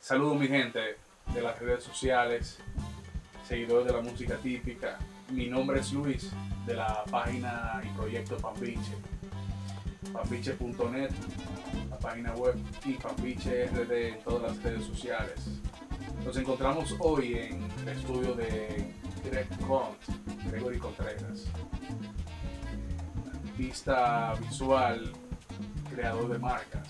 Saludos mi gente de las redes sociales, seguidores de la música típica. Mi nombre es Luis de la página y proyecto Pambiche, pambiche.net, la página web, y Pambiche RD en todas las redes sociales. Nos encontramos hoy en el estudio de Gregory Contreras, artista visual, creador de marcas.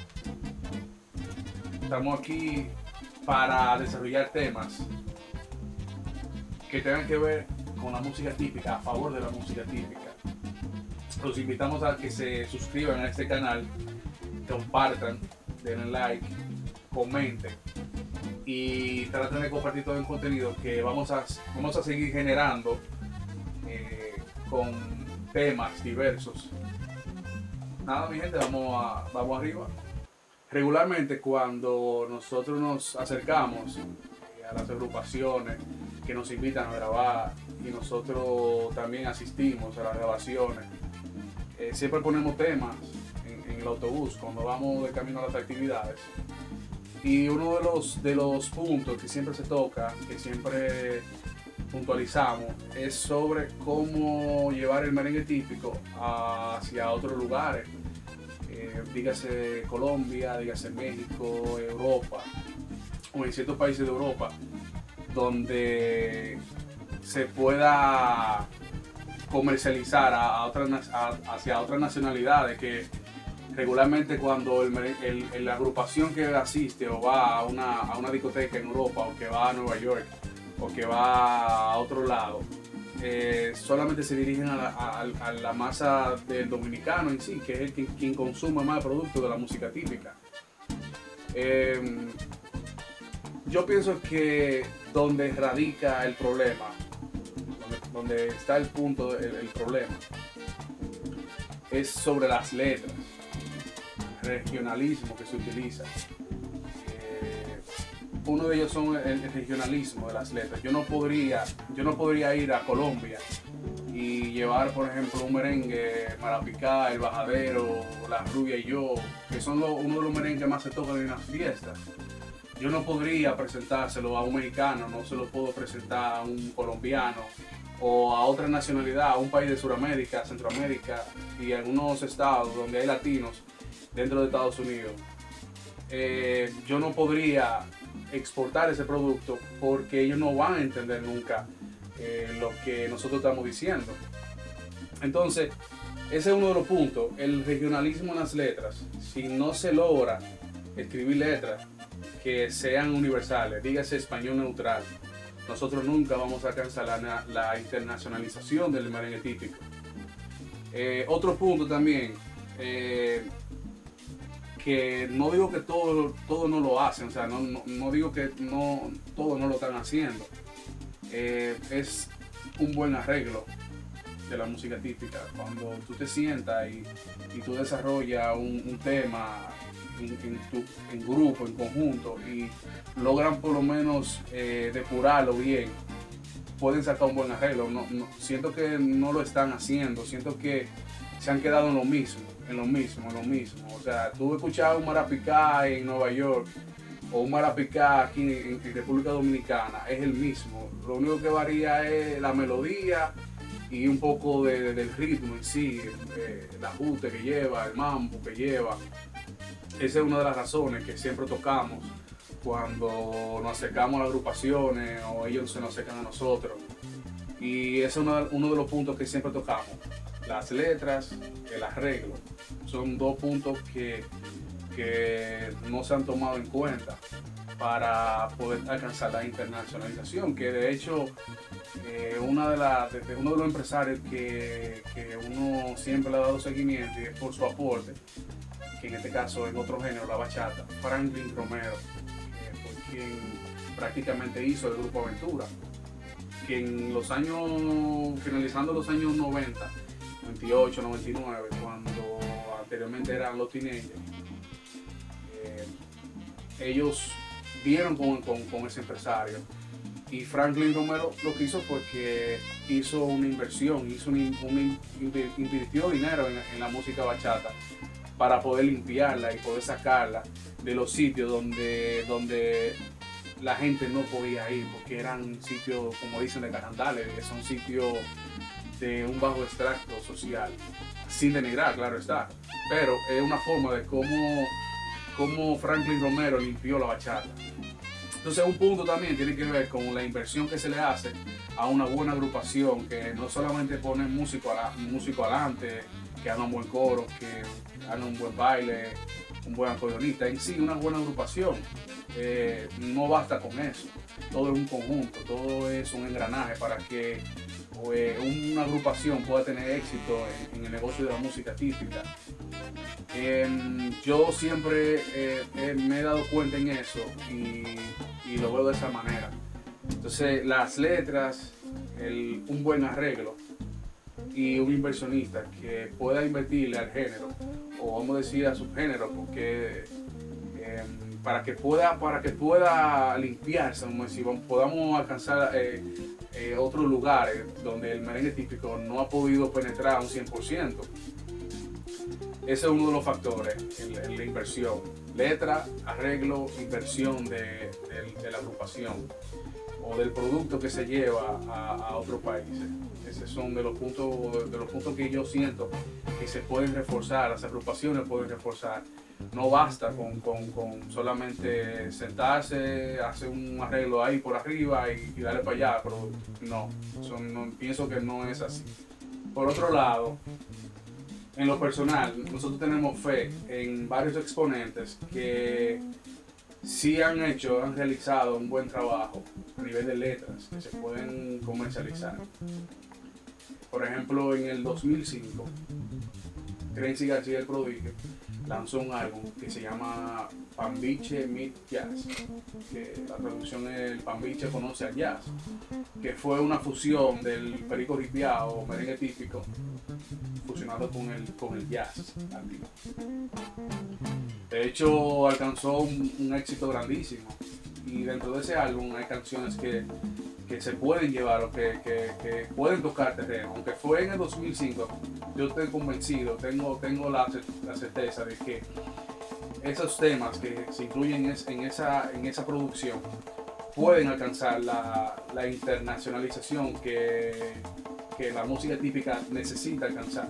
Estamos aquí para desarrollar temas que tengan que ver con la música típica, a favor de la música típica. Los invitamos a que se suscriban a este canal, compartan, denle like, comenten y traten de compartir todo el contenido que vamos a seguir generando con temas diversos. Nada, mi gente, vamos arriba. Regularmente cuando nosotros nos acercamos a las agrupaciones que nos invitan a grabar y nosotros también asistimos a las grabaciones, siempre ponemos temas en el autobús cuando vamos de camino a las actividades. Y uno de los puntos que siempre se toca, que siempre puntualizamos, es sobre cómo llevar el merengue típico hacia otros lugares. Dígase Colombia, dígase México, Europa, o en ciertos países de Europa, donde se pueda comercializar hacia otras nacionalidades, que regularmente cuando la agrupación que asiste o va a una discoteca en Europa, o que va a Nueva York, o que va a otro lado, solamente se dirigen a la masa del dominicano en sí, que es quien consume más productos de la música típica. Yo pienso que donde radica el problema, donde está el punto del problema, es sobre las letras, el regionalismo que se utiliza. Uno de ellos son el regionalismo de las letras. Yo no podría ir a Colombia y llevar, por ejemplo, un merengue Marapicá, El Bajadero, La Rubia y Yo, que son uno de los merengues que más se tocan en las fiestas. Yo no podría presentárselo a un mexicano, no se lo puedo presentar a un colombiano o a otra nacionalidad, a un país de Sudamérica, Centroamérica y algunos estados donde hay latinos dentro de Estados Unidos. Yo no podría exportar ese producto porque ellos no van a entender nunca lo que nosotros estamos diciendo. Entonces, ese es uno de los puntos, el regionalismo en las letras. Si no se logra escribir letras que sean universales, dígase español neutral, nosotros nunca vamos a alcanzar la internacionalización del merengue típico. Otro punto también, que no digo que todo no lo hacen, o sea, no digo que todo no lo están haciendo. Es un buen arreglo de la música típica. Cuando tú te sientas y tú desarrollas un tema en grupo, en conjunto, y logran por lo menos depurarlo bien, pueden sacar un buen arreglo. Siento que no lo están haciendo, siento que se han quedado en lo mismo. O sea, tú escuchas un marapicá en Nueva York o un marapicá aquí en República Dominicana, es el mismo. Lo único que varía es la melodía y un poco del ritmo en sí, el ajuste que lleva, el mambo que lleva. Esa es una de las razones que siempre tocamos cuando nos acercamos a las agrupaciones o ellos se nos acercan a nosotros. Y ese es uno de los puntos que siempre tocamos. Las letras, el arreglo, son dos puntos que no se han tomado en cuenta para poder alcanzar la internacionalización, que de hecho uno de los empresarios que uno siempre le ha dado seguimiento, y es por su aporte, que en este caso en otro género, la bachata, Franklin Romero, fue quien prácticamente hizo el Grupo Aventura, que en los años, finalizando los años 90, 98, 99, cuando anteriormente eran los Teenagers, ellos dieron con ese empresario, y Franklin Romero lo que hizo fue que hizo una inversión, invirtió dinero en la música bachata para poder limpiarla y poder sacarla de los sitios donde la gente no podía ir, porque eran sitios, como dicen, de carandales, que son sitios de un bajo extracto social, sin denigrar, claro está, pero es una forma de cómo Franklin Romero limpió la bachata. Entonces un punto también tiene que ver con la inversión que se le hace a una buena agrupación, que no solamente pone músico adelante, que haga un buen coro, que haga un buen baile, un buen acordeonista, en sí una buena agrupación. No basta con eso, todo es un conjunto, todo es un engranaje para que una agrupación pueda tener éxito en el negocio de la música típica. Yo siempre me he dado cuenta en eso y lo veo de esa manera. Entonces las letras, un buen arreglo y un inversionista que pueda invertirle al género, o vamos a decir a subgénero, porque para que pueda limpiarse, vamos a decir, podamos alcanzar otros lugares donde el merengue típico no ha podido penetrar a un 100%. Ese es uno de los factores, la inversión. Letra, arreglo, inversión de la agrupación o del producto que se lleva a otros países. Esos son de los puntos que yo siento que se pueden reforzar, las agrupaciones pueden reforzar. No basta con solamente sentarse, hacer un arreglo ahí por arriba y darle para allá, pero no, pienso que no es así. Por otro lado, en lo personal, nosotros tenemos fe en varios exponentes que sí han realizado un buen trabajo a nivel de letras que se pueden comercializar. Por ejemplo, en el 2005, Crency García el Prodigio lanzó un álbum que se llama Pambiche Meet Jazz, que la traducción es El Pambiche conoce al jazz, que fue una fusión del perico ripiao o merengue típico fusionado con el jazz latino. De hecho, alcanzó un éxito grandísimo, y dentro de ese álbum hay canciones que se pueden llevar o que pueden tocar terreno. Aunque fue en el 2005, yo estoy convencido, tengo la certeza de que esos temas que se incluyen en esa producción pueden alcanzar la internacionalización que la música típica necesita alcanzar.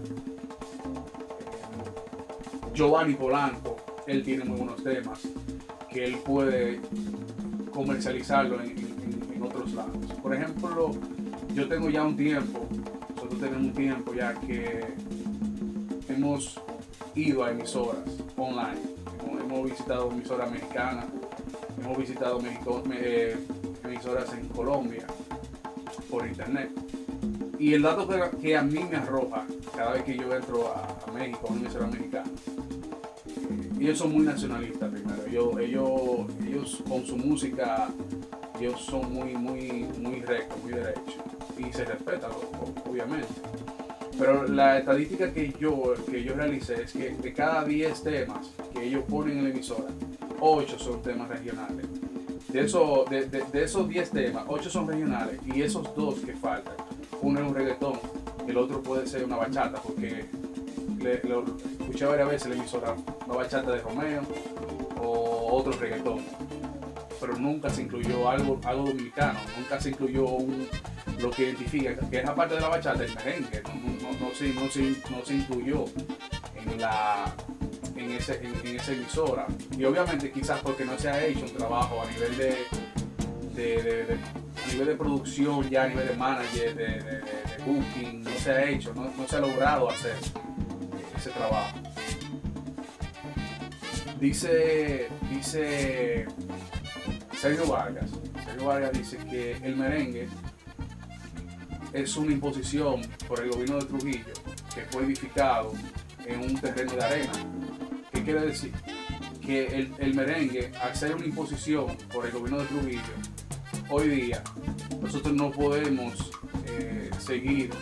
Giovanni Polanco, él tiene muy buenos temas que él puede comercializarlo en otros lados. Por ejemplo, yo tengo ya un tiempo, nosotros tenemos un tiempo ya que hemos ido a emisoras online, hemos visitado emisoras mexicanas, hemos visitado emisoras en Colombia por internet. Y el dato que a mí me arroja cada vez que yo entro a México, a una emisora mexicana, ellos son muy nacionalistas primero. Ellos con su música, ellos son muy rectos, muy derechos. Y se respetan, obviamente. Pero la estadística que yo realicé es que de cada 10 temas que ellos ponen en la emisora, 8 son temas regionales. De esos 10 temas, 8 son regionales, y esos 2 que faltan, uno es un reggaetón, el otro puede ser una bachata, porque lo escuché varias veces en la emisora, una bachata de Romeo o otro reggaetón, pero nunca se incluyó algo dominicano, nunca se incluyó lo que identifica, que es aparte de la bachata, el merengue, no se incluyó en esa emisora. Y obviamente quizás porque no se ha hecho un trabajo a nivel de producción, ya a nivel de manager, de booking, no se ha hecho, no se ha logrado hacer ese trabajo. Dice Sergio Vargas dice que el merengue es una imposición por el gobierno de Trujillo que fue edificado en un terreno de arena. ¿Qué quiere decir? Que el merengue, al ser una imposición por el gobierno de Trujillo, hoy día nosotros no podemos seguir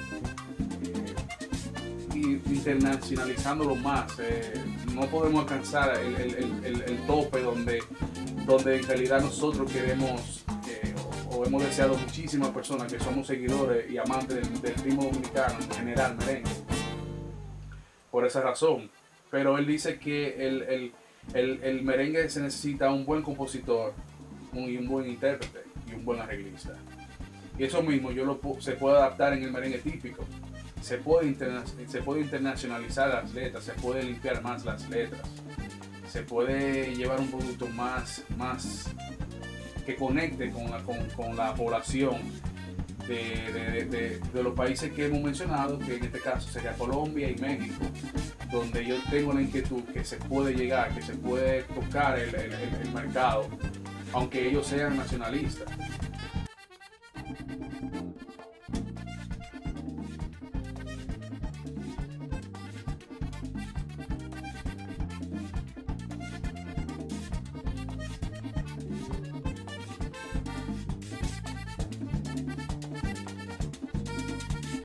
internacionalizándolo más. No podemos alcanzar el tope donde en realidad nosotros queremos o hemos deseado muchísimas personas que somos seguidores y amantes del ritmo dominicano, en general merengue, por esa razón. Pero él dice que El merengue se necesita un buen compositor, un buen intérprete y un buen arreglista. Y eso mismo se puede adaptar en el merengue típico. Se puede internacionalizar las letras, se puede limpiar más las letras, se puede llevar un producto más que conecte con la población de los países que hemos mencionado, que en este caso sería Colombia y México, donde yo tengo la inquietud que se puede llegar, que se puede tocar el mercado, aunque ellos sean nacionalistas.